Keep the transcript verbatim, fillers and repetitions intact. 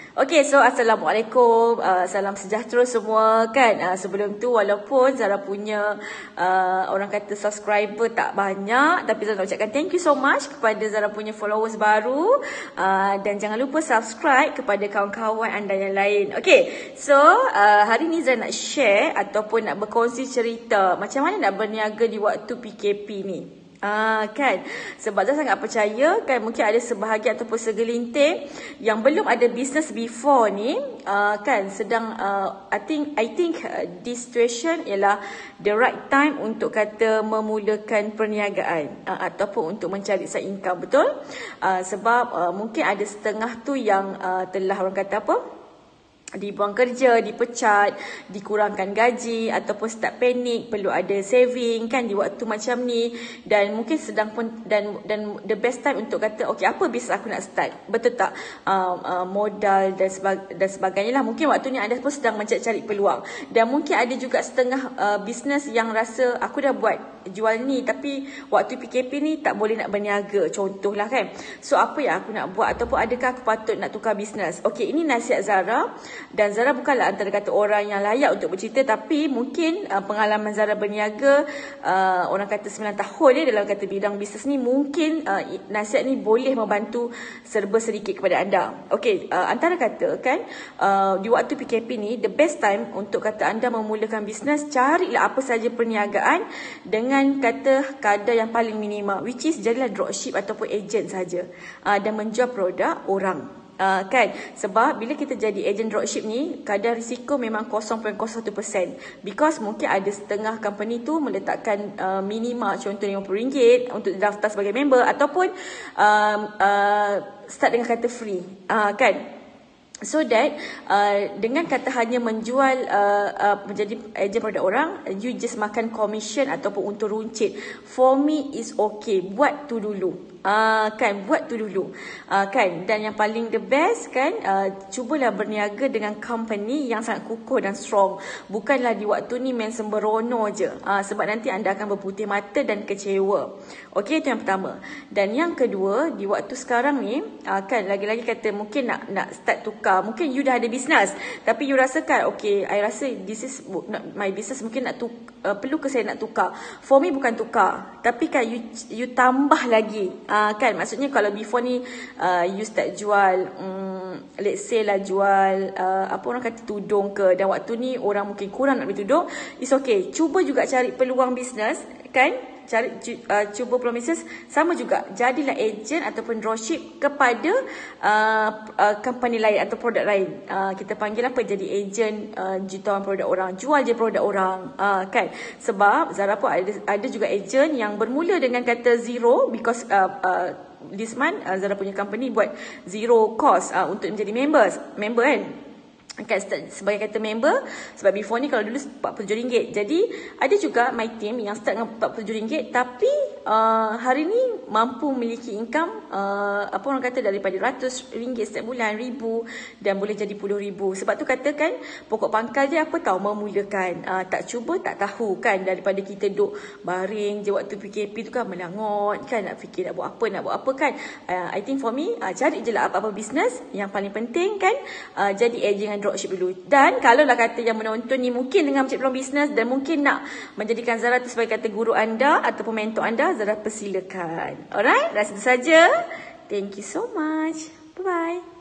Okay, so Assalamualaikum, uh, salam sejahtera semua kan. Uh, sebelum tu walaupun Zara punya uh, orang kata subscriber tak banyak, tapi Zara nak ucapkan thank you so much kepada Zara punya followers baru. Uh, dan jangan lupa subscribe kepada kawan-kawan anda yang lain. Okay, so uh, hari ni Zara nak share ataupun nak berkongsi cerita macam mana nak berniaga di waktu P K P ni. Ah kan, sebab saya sangat percaya kan mungkin ada sebahagian ataupun segelintir yang belum ada business before ni uh, kan sedang uh, I think I think uh, this situation ialah the right time untuk kata memulakan perniagaan uh, ataupun untuk mencari side income, betul? Uh, sebab uh, mungkin ada setengah tu yang uh, telah orang kata apa? Dibuang kerja, dipecat, dikurangkan gaji ataupun start panik, perlu ada saving kan di waktu macam ni, dan mungkin sedang pun dan dan the best time untuk kata okey apa bisnes aku nak start, betul tak? Uh, uh, modal dan sebag, dan sebagainya lah. Mungkin waktu ni anda pun sedang mencari peluang, dan mungkin ada juga setengah uh, bisnes yang rasa aku dah buat jual ni tapi waktu P K P ni tak boleh nak berniaga, contohlah kan. So apa yang aku nak buat ataupun adakah aku patut nak tukar bisnes? Okey, ini nasihat Zara. Dan Zara bukanlah antara kata orang yang layak untuk bercerita, tapi mungkin uh, pengalaman Zara berniaga uh, orang kata sembilan tahun ni dalam kata bidang bisnes ni, mungkin uh, nasihat ni boleh membantu serba sedikit kepada anda. Okey, uh, antara kata kan uh, di waktu P K P ni the best time untuk kata anda memulakan bisnes, carilah apa saja perniagaan dengan kata kadar yang paling minima, which is jadilah dropship ataupun agent saja, uh, dan menjual produk orang. Uh, kan, sebab bila kita jadi ejen dropship ni kadar risiko memang kosong perpuluhan kosong satu peratus, because mungkin ada setengah company tu meletakkan uh, minima contoh lima puluh ringgit untuk daftar sebagai member, ataupun uh, uh, start dengan kata free, uh, kan. So that uh, dengan kata hanya menjual uh, uh, menjadi ejen produk orang, you just makan commission ataupun untung runcit. For me is okay, buat tu dulu. Uh, kan, buat tu dulu, uh, kan. Dan yang paling the best kan, uh, cubalah berniaga dengan company yang sangat kukuh dan strong. Bukanlah di waktu ni main sembrono je, uh, sebab nanti anda akan berputih mata dan kecewa. Okey, itu yang pertama. Dan yang kedua, di waktu sekarang ni uh, kan, lagi-lagi kata mungkin nak nak start tukar. Mungkin you dah ada business tapi you rasakan okay, I rasa this is my business, mungkin nak tuk, uh, perlu ke saya nak tukar. For me bukan tukar, tapi kan you you tambah lagi. Uh, kan, maksudnya kalau before ni uh, you start jual um, let's say lah jual uh, apa orang kata tudung ke, dan waktu ni orang mungkin kurang nak beli tudung, it's okay. Cuba juga cari peluang bisnes kan, cari uh, cuba peluang bisnes. Sama juga jadilah ejen ataupun dropship kepada uh, uh, company lain atau produk lain. Uh, kita panggil apa, jadi ejen uh, jutawan produk orang, jual je produk orang, uh, kan. Sebab Zara pun ada, ada juga ejen yang bermula dengan kata zero, because uh, uh, this month uh, Zara punya company buat zero cost uh, untuk menjadi members, member kan. Kan, sebagai kata member, sebab before ni kalau dulu empat puluh tujuh ringgit. Jadi ada juga my team yang start dengan empat puluh tujuh ringgit, tapi uh, hari ni mampu memiliki income uh, apa orang kata daripada ratus ringgit setiap bulan, ribu, dan boleh jadi puluh ribu. Sebab tu katakan pokok pangkal dia apa tahu, memulakan. uh, Tak cuba tak tahu kan, daripada kita duk baring je waktu P K P tu kan, melangot kan, nak fikir nak buat apa, nak buat apa kan. uh, I think for me, uh, cari je lah apa-apa bisnes. Yang paling penting kan, uh, jadi ejen dengan dropship dulu. Dan kalau lah kata yang menonton ni mungkin dengan mencari peluang bisnes dan mungkin nak menjadikan Zara tu sebagai kata guru anda ataupun mentor anda, Zara persilakan. Alright, rasa itu saja. Thank you so much. Bye bye.